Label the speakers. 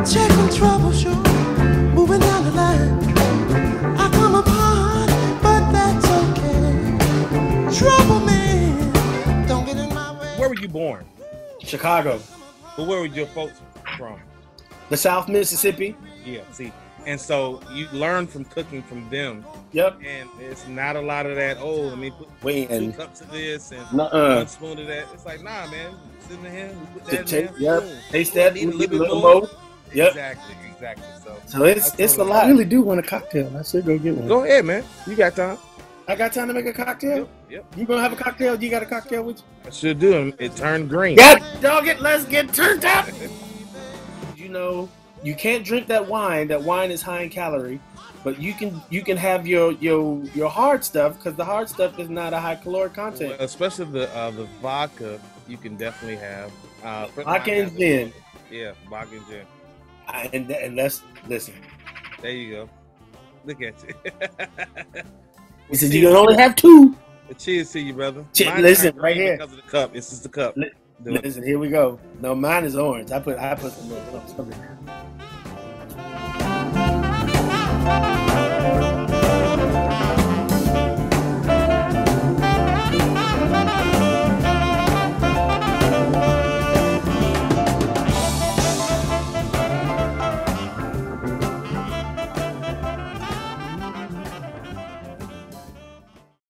Speaker 1: Checking troubleshoot, moving down the line. I come apart, but that's okay. Trouble man, don't get in my way.
Speaker 2: Where were you born?
Speaker 3: Chicago.
Speaker 2: But where were your folks from?
Speaker 3: The South Mississippi.
Speaker 2: Yeah, see. And so you learn from cooking from them.
Speaker 3: Yep.
Speaker 2: And it's not a lot of that, oh, let me put two cups of this and one spoon of that. It's like, nah, man. Sit in here, we put that in there. Boom.
Speaker 3: Taste that, a little more. Yep.
Speaker 2: Exactly.
Speaker 3: So it's a lot. I really do want a cocktail. I should go get one.
Speaker 2: Go ahead, man. You got time.
Speaker 3: I got time to make a cocktail?
Speaker 2: Yep.
Speaker 3: You gonna have a cocktail? You got a cocktail with you?
Speaker 2: I should do. It turned green.
Speaker 3: Yeah, dog it. Let's get turned up. You know, you can't drink that wine. That wine is high in calorie, but you can have your hard stuff because the hard stuff is not a high caloric content.
Speaker 2: Well, especially the vodka, you can definitely have.
Speaker 3: Vodka and gin.
Speaker 2: Yeah, vodka and gin.
Speaker 3: And let's listen.
Speaker 2: There you go. Look at you.
Speaker 3: He said you can only have two.
Speaker 2: Cheers to you, brother.
Speaker 3: Listen, right here.
Speaker 2: Because of the cup. This is the cup.
Speaker 3: Listen, here we go. No, mine is orange. I put some in there.